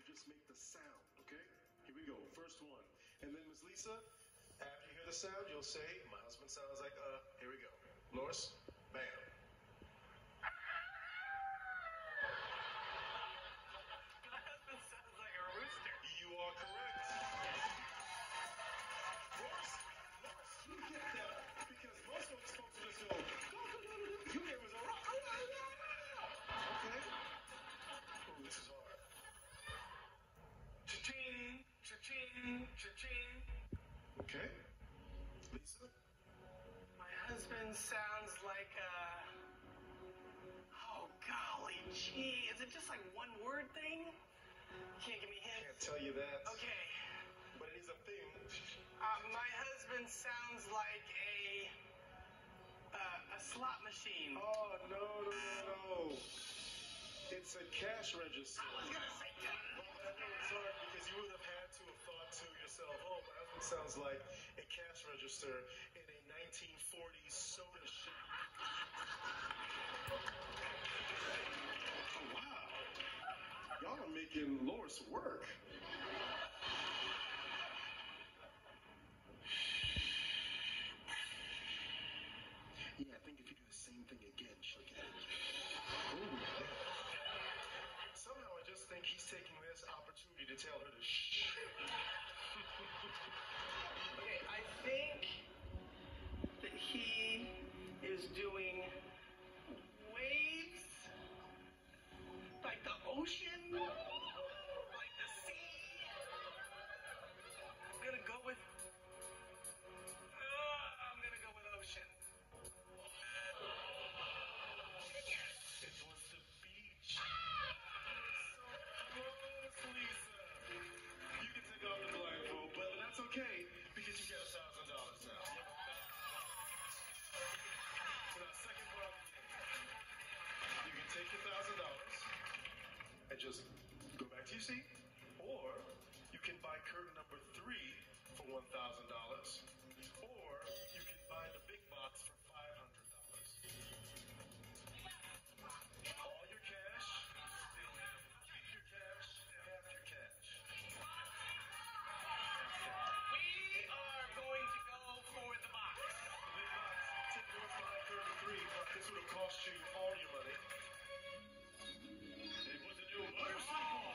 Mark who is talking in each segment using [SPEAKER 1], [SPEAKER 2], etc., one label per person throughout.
[SPEAKER 1] just make the sound, okay? Here we go, first one. And then Ms. Lisa, after you hear the sound, you'll say, my husband sounds like, here we go. Loris, bam.
[SPEAKER 2] My husband sounds like a rooster.
[SPEAKER 1] You are correct. Loris, you get that. Because most folks just go, you gave us a rock. Okay? Oh, this is hard. Cha-ching, cha-ching, cha-ching. Okay. Lisa?
[SPEAKER 2] My husband sounds like a... Oh, golly gee. Is it just like one word thing? You can't give me hints?
[SPEAKER 1] Can't tell you that.
[SPEAKER 2] Okay.
[SPEAKER 1] But it is a thing.
[SPEAKER 2] My husband sounds like a slot machine.
[SPEAKER 1] Oh, no. It's a cash register.
[SPEAKER 2] I was going to say that.
[SPEAKER 1] Well, I know it's hard because you would have had to have thought to yourself, oh, my husband sounds like a cash register in a 1940s soda shack. Oh, wow. Y'all are making Loris work. Yeah, I think if you do the same thing again, she'll get it. Ooh. Somehow I just think he's taking this opportunity to tell her to shh.
[SPEAKER 2] Okay, I think that he is doing waves, like the ocean, like the sea. I'm gonna go with ocean.
[SPEAKER 1] It was the beach. So close, Lisa. You can take off the blindfold, but that's okay because you get $1,000 now. So now, second part of the game. You can take your $1,000 and just go back to your seat, or you can buy curtain number 3 for $1,000, or you can buy the big box for $500. All your cash, keep your cash, half your cash.
[SPEAKER 2] We are going to go for the box.
[SPEAKER 1] The big box, take your 533. This would have cost you all your money.
[SPEAKER 3] They put the new motorcycle.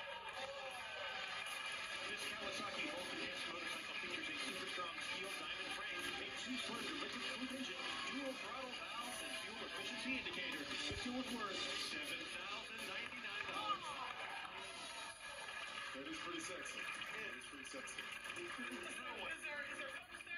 [SPEAKER 3] This Kawasaki Voltage motorcycle features a super strong steel diamond frame, a 2-cylinder liquid cooled engine, dual throttle valves, and fuel efficiency indicator. This deal was worth $7,099.
[SPEAKER 1] That is pretty sexy. It is pretty sexy.
[SPEAKER 2] Is there